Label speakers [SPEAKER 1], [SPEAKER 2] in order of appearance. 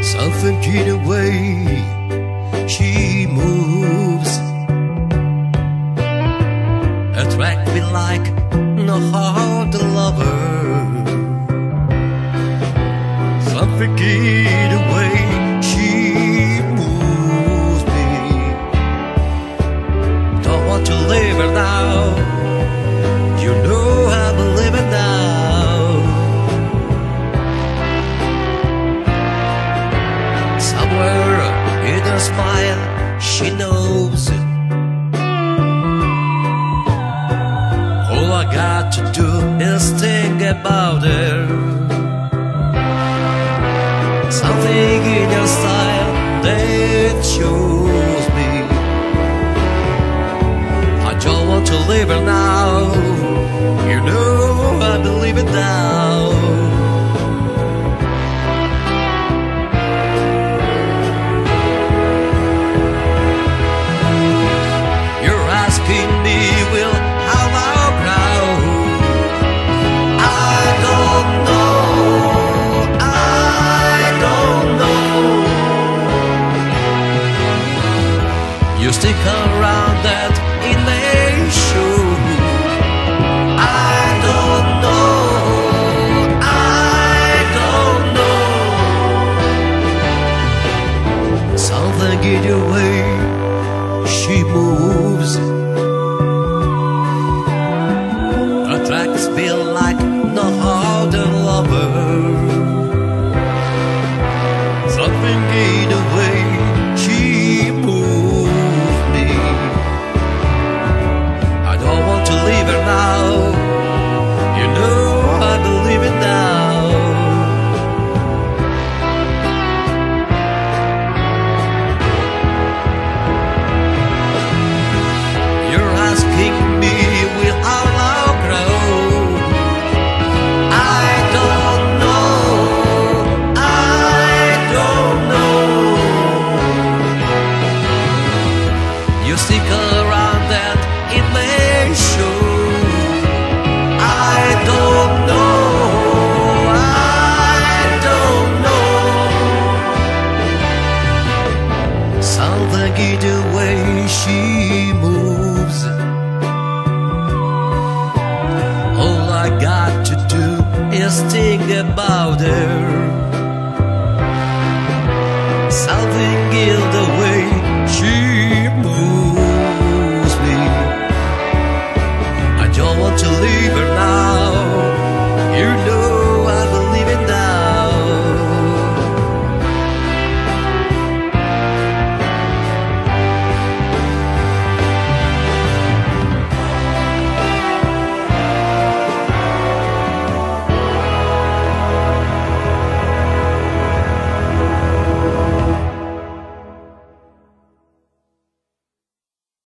[SPEAKER 1] Something in the way she moves attract me like no other lover. Something in the way she moves me. Don't want to leave her now. You know I'm living now. Somewhere in her smile, she knows it. All I got to do is think about her. Something in your style that shows me I don't want to leave her now. You know I believe it now. You're asking me, will how I'll grow? I don't know. I don't know. You stick around that it may show. I don't know. I don't know. Something in the way she moves attracts me like no other lover. Something in the way she moves me. I don't want to leave her now. You know I believe it now. You're asking me, will our love grow? I don't know. I don't know. You stick around that it may show. I don't know. I don't know. Something in the way she moves. All I got to do is think about her. Something in the way